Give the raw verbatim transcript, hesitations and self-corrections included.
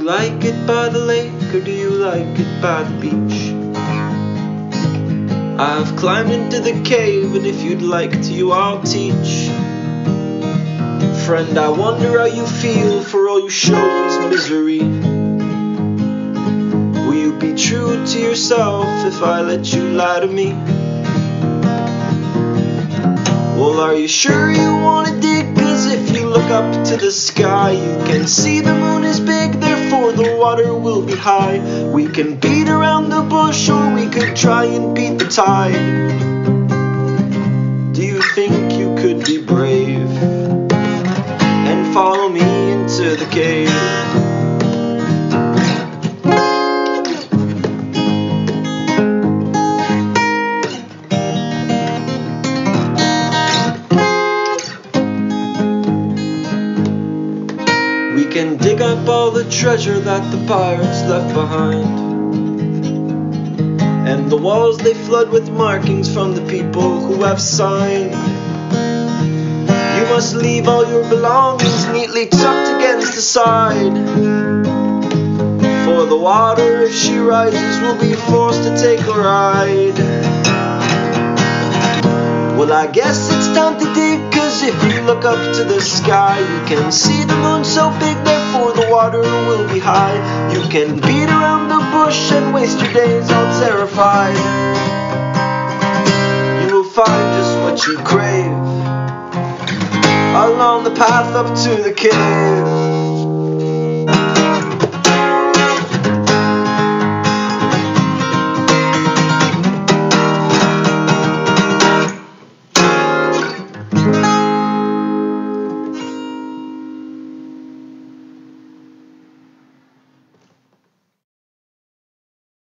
like it by the lake, or do you like it by the beach? I've climbed into the cave, and if you'd like to, you I'll teach. Friend, I wonder how you feel, for all you show is misery. Will you be true to yourself if I let you lie to me? Well, are you sure you wanna dig? Cause if you look up to the sky, you can see the moon is big, therefore the water will be high. We can beat around the bush, or we could try and beat the tide. Do you think you could be brave and follow me into the cave? We can dig up all the treasure that the pirates left behind, and the walls they flood with markings from the people who have signed. You must leave all your belongings neatly tucked against the side, for the water, if she rises, will be forced to take a ride. Well, I guess it's time to dig, cause if you look up to the sky, you can see the moon so big, therefore the water will be high. You can beat around the bush and waste your days all terrified. You will find just what you crave along the path up to the cave.